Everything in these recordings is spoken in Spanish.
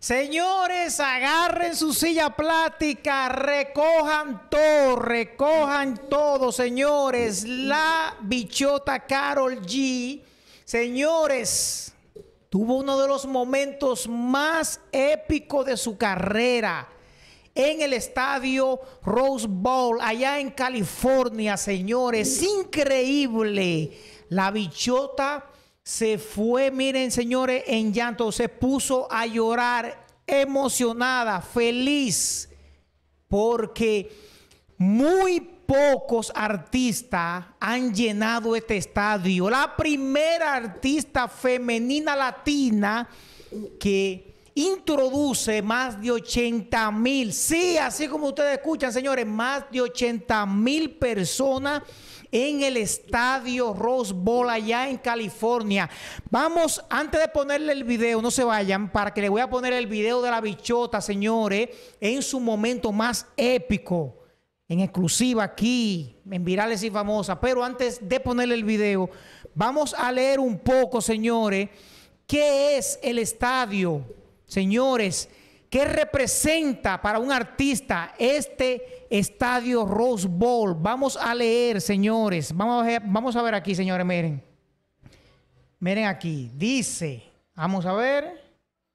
Señores, agarren su silla plástica, recojan todo, señores. La bichota Karol G, señores, tuvo uno de los momentos más épicos de su carrera en el estadio Rose Bowl, allá en California, señores. Increíble. La bichota se fue, miren, señores, en llanto, se puso a llorar, emocionada, feliz, porque muy pocos artistas han llenado este estadio. La primera artista femenina latina que introduce más de 80,000, sí, así como ustedes escuchan, señores, más de 80,000 personas en el estadio Rose Bowl allá en California. Vamos, antes de ponerle el video, no se vayan, para que le voy a poner el video de la bichota, señores, en su momento más épico, en exclusiva aquí, en Virales y Famosas. Pero antes de ponerle el video, vamos a leer un poco, señores, qué es el estadio, señores, qué representa para un artista este estadio Rose Bowl. Vamos a leer, señores. Vamos a ver aquí, señores, miren. Miren aquí. Dice, vamos a ver.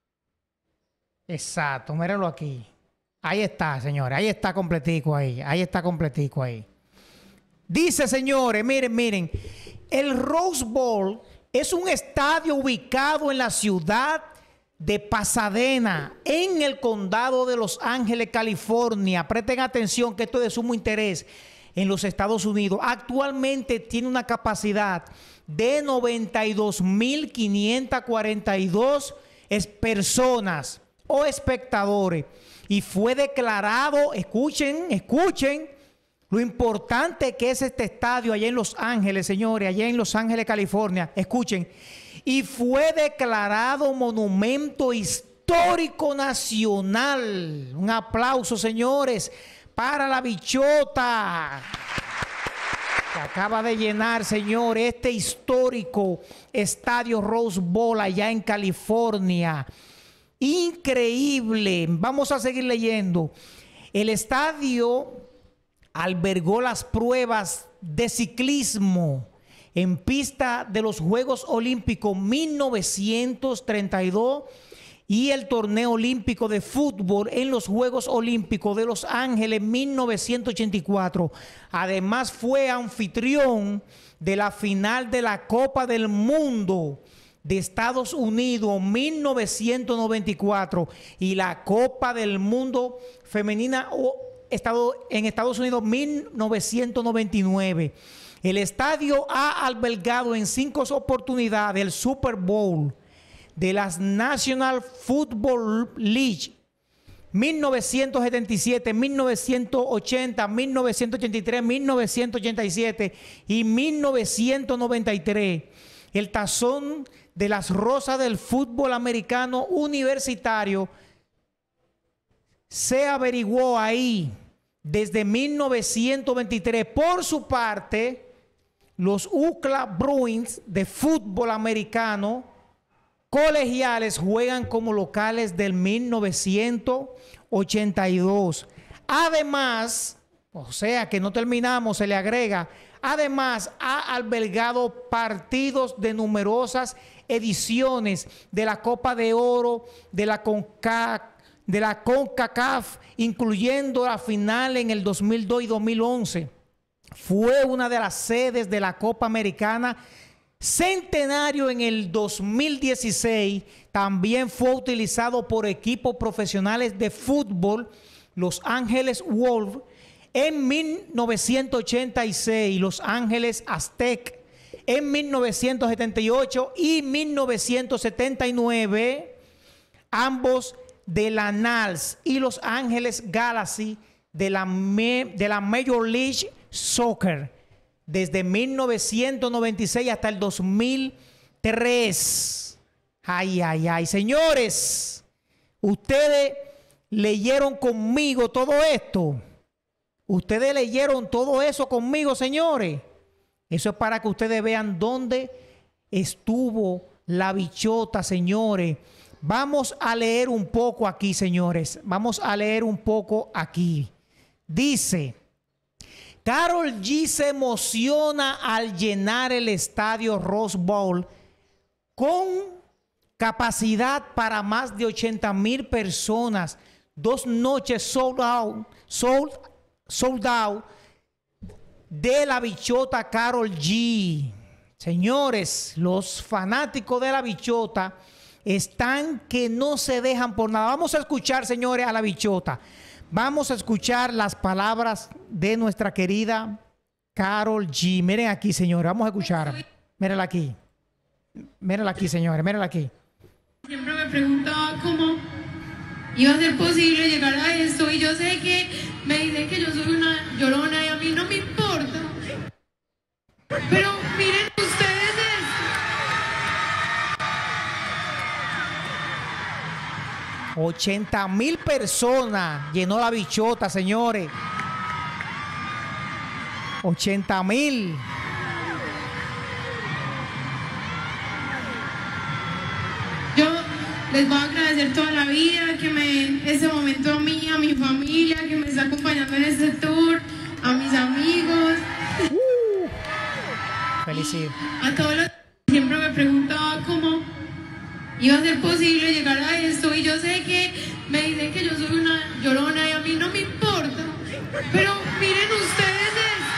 Exacto, mírenlo aquí. Ahí está, señores. Ahí está completico ahí. Ahí está completico ahí. Dice, señores, miren. El Rose Bowl es un estadio ubicado en la ciudad de Pasadena, en el condado de Los Ángeles, California. Presten atención que esto es de sumo interés en los Estados Unidos. Actualmente tiene una capacidad de 92,542 personas o espectadores y fue declarado, escuchen lo importante que es este estadio allá en Los Ángeles, señores, allá en Los Ángeles, California. Escuchen. Y fue declarado monumento histórico nacional. Un aplauso, señores, para la bichota que acaba de llenar, señores, este histórico estadio Rose Bowl allá en California. Increíble. Vamos a seguir leyendo. El estadio albergó las pruebas de ciclismo en pista de los Juegos Olímpicos 1932 y el torneo olímpico de fútbol en los Juegos Olímpicos de Los Ángeles 1984. Además fue anfitrión de la final de la Copa del Mundo de Estados Unidos 1994 y la Copa del Mundo femenina en Estados Unidos 1999. El estadio ha albergado en 5 oportunidades el Super Bowl de las National Football League 1977, 1980, 1983, 1987 y 1993. El tazón de las rosas del fútbol americano universitario se averiguó ahí desde 1923. Por su parte, los UCLA Bruins de fútbol americano colegiales juegan como locales del 1982. Además, o sea que no terminamos, se le agrega, además ha albergado partidos de numerosas ediciones de la Copa de Oro, de la CONCACAF, incluyendo la final en el 2002 y 2011. Fue una de las sedes de la Copa Americana Centenario en el 2016. También fue utilizado por equipos profesionales de fútbol, Los Ángeles Wolves, en 1986, Los Ángeles Aztec en 1978 y 1979, ambos de la NALS, y Los Ángeles Galaxy de la Major League Soccer desde 1996 hasta el 2003. Ay, señores, ustedes leyeron conmigo todo esto. Ustedes leyeron todo eso conmigo, señores. Eso es para que ustedes vean dónde estuvo la bichota, señores. Vamos a leer un poco aquí, señores. Vamos a leer un poco aquí. Dice, Karol G se emociona al llenar el estadio Rose Bowl con capacidad para más de 80,000 personas. 2 noches sold out de la bichota Karol G. Señores, los fanáticos de la bichota están que no se dejan por nada. Vamos a escuchar, señores, a la bichota. Vamos a escuchar las palabras de nuestra querida Karol G. Miren aquí, señores, vamos a escuchar. Mírenla aquí. Mírenla aquí, señores, mírenla aquí. Siempre me preguntaba cómo iba a ser posible llegar a esto, y yo sé que me dicen que yo soy una llorona y a mí no me importa. Pero miren ustedes esto. 80,000 personas llenó la bichota, señores. 80,000. Yo les voy a agradecer toda la vida ese momento a mí, a mi familia que me está acompañando en este tour, a mis amigos. Felicidades. A todos los que siempre me preguntaba cómo iba a ser posible llegar a esto, y yo sé que me dicen que yo soy una llorona y a mí no me importa. Pero miren ustedes esto.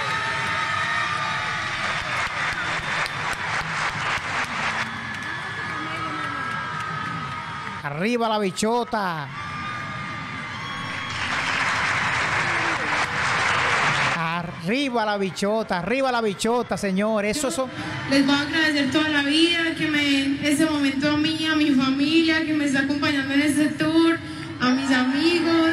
Arriba la bichota. Arriba la bichota, señores. Eso son. Les voy a agradecer toda la vida ese momento a mí, a mi familia que me está acompañando en este tour, a mis amigos.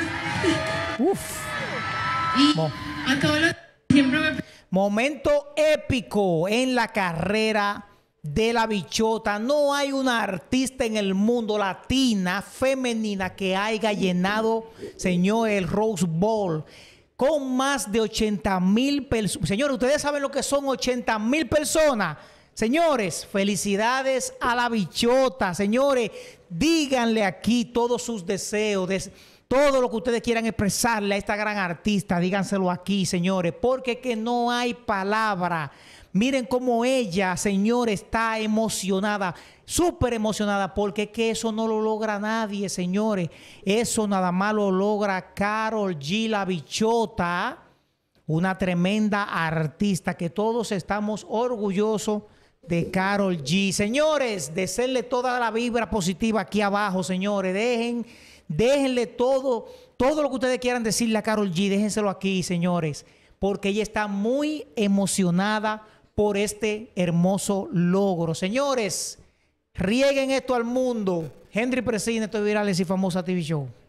Y a todos los que siempre me... Momento épico en la carrera de la bichota. No hay una artista en el mundo latina, femenina, que haya llenado, señor, el Rose Bowl con más de 80,000 personas. Señores, ustedes saben lo que son 80,000 personas. Señores, felicidades a la bichota. Señores, díganle aquí todos sus deseos, todo lo que ustedes quieran expresarle a esta gran artista. Díganselo aquí, señores, porque es que no hay palabra. Miren cómo ella, señores, está emocionada, súper emocionada, porque es que eso no lo logra nadie, señores. Eso nada más lo logra Karol G, la bichota, una tremenda artista que todos estamos orgullosos de Karol G. Señores, deseenle toda la vibra positiva aquí abajo, señores. Déjenle todo lo que ustedes quieran decirle a Karol G, déjenselo aquí, señores, porque ella está muy emocionada por este hermoso logro. Señores, rieguen esto al mundo. Henry Presine, esto es Virales y Famosa TV Show.